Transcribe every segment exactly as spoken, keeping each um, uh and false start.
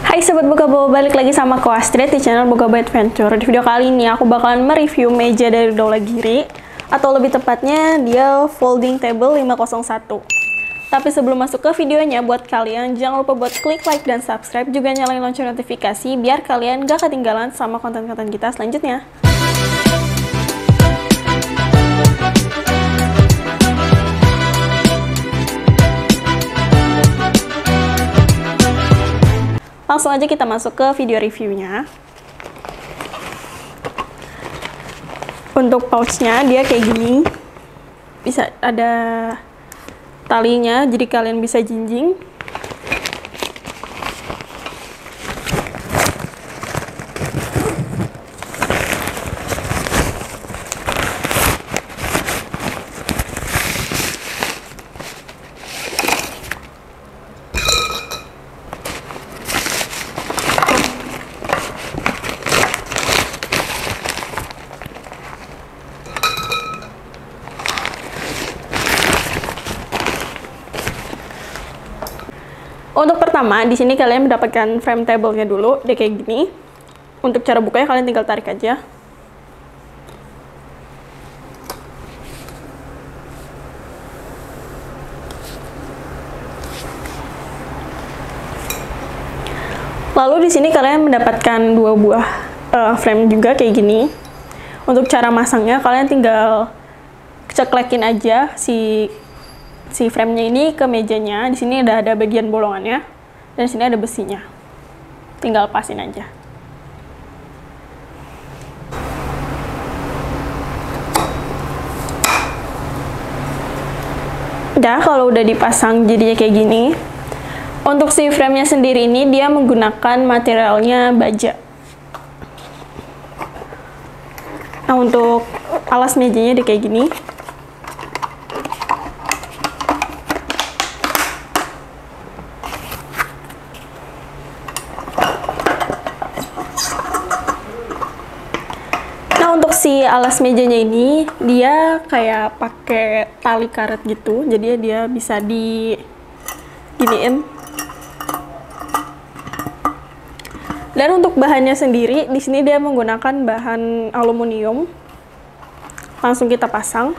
Hai Sobat Bogabo, balik lagi sama aku Astrid di channel Bogabo Adventure. Di video kali ini aku bakalan mereview meja dari Daulagiri, atau lebih tepatnya dia folding table lima nol satu. Tapi sebelum masuk ke videonya, buat kalian jangan lupa buat klik like dan subscribe, juga nyalain lonceng notifikasi biar kalian gak ketinggalan sama konten-konten kita selanjutnya. Langsung aja kita masuk ke video reviewnya. Untuk pouchnya dia kayak gini, bisa ada talinya jadi kalian bisa jinjing. Untuk pertama, di sini kalian mendapatkan frame table-nya dulu, dia kayak gini. Untuk cara bukanya kalian tinggal tarik aja. Lalu di sini kalian mendapatkan dua buah uh, frame juga kayak gini. Untuk cara masangnya kalian tinggal ceklekin aja si si frame-nya ini ke mejanya. Di sini ada ada bagian bolongannya dan di sini ada besinya. Tinggal pasin aja. Udah, kalau udah dipasang jadinya kayak gini. Untuk si frame-nya sendiri ini dia menggunakan materialnya baja. Nah, untuk alas mejanya dia kayak gini. Untuk si alas mejanya ini dia kayak pakai tali karet gitu, jadi dia bisa di giniin. Dan untuk bahannya sendiri di sini dia menggunakan bahan aluminium. Langsung kita pasang.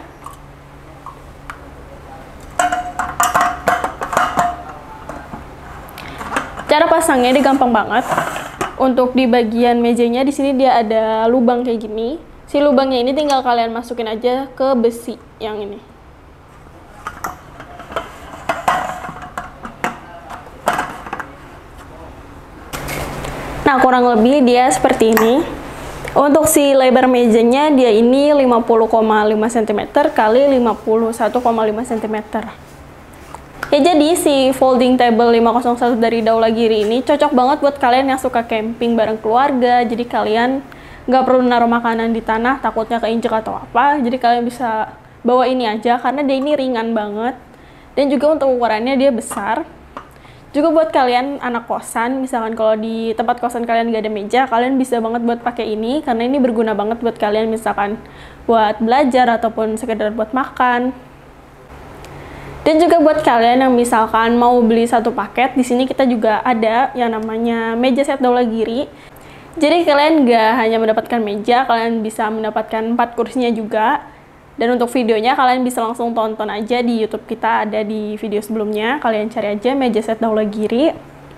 Cara pasangnya dia gampang banget. Untuk di bagian mejanya di sini dia ada lubang kayak gini. Si lubangnya ini tinggal kalian masukin aja ke besi yang ini. Nah, kurang lebih dia seperti ini. Untuk si lebar mejanya dia ini lima puluh koma lima sentimeter kali lima puluh satu koma lima sentimeter. Ya, jadi si folding table lima nol satu dari Daulagiri ini cocok banget buat kalian yang suka camping bareng keluarga. Jadi kalian nggak perlu naruh makanan di tanah takutnya keinjek atau apa. Jadi kalian bisa bawa ini aja karena dia ini ringan banget. Dan juga untuk ukurannya dia besar. Juga buat kalian anak kosan, misalkan kalau di tempat kosan kalian nggak ada meja, kalian bisa banget buat pakai ini karena ini berguna banget buat kalian misalkan buat belajar ataupun sekedar buat makan. Dan juga buat kalian yang misalkan mau beli satu paket, di sini kita juga ada yang namanya meja set Daulagiri. Jadi kalian nggak hanya mendapatkan meja, kalian bisa mendapatkan empat kursinya juga. Dan untuk videonya kalian bisa langsung tonton aja di YouTube kita, ada di video sebelumnya. Kalian cari aja meja set Daulagiri.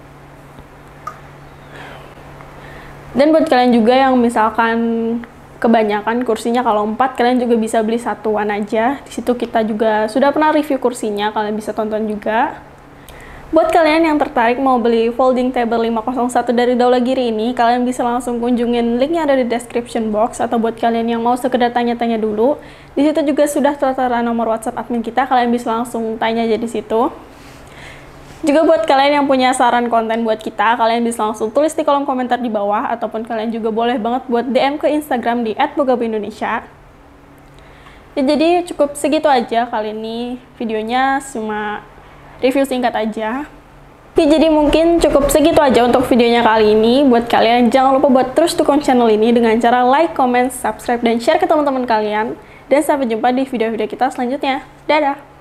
Dan buat kalian juga yang misalkan kebanyakan kursinya, kalau empat kalian juga bisa beli satuan aja. Di situ kita juga sudah pernah review kursinya, kalian bisa tonton juga. Buat kalian yang tertarik mau beli folding table lima nol satu dari Daulagiri ini, kalian bisa langsung kunjungin linknya ada di description box. Atau buat kalian yang mau sekedar tanya-tanya dulu, di situ juga sudah tertera nomor WhatsApp admin kita, kalian bisa langsung tanya aja di situ. Juga buat kalian yang punya saran konten buat kita, kalian bisa langsung tulis di kolom komentar di bawah, ataupun kalian juga boleh banget buat D M ke Instagram di et bogabo indonesia. Ya, jadi cukup segitu aja kali ini videonya, cuma review singkat aja. Oke, jadi mungkin cukup segitu aja untuk videonya kali ini. Buat kalian jangan lupa buat terus dukung channel ini dengan cara like, comment, subscribe, dan share ke teman-teman kalian. Dan sampai jumpa di video-video kita selanjutnya. Dadah!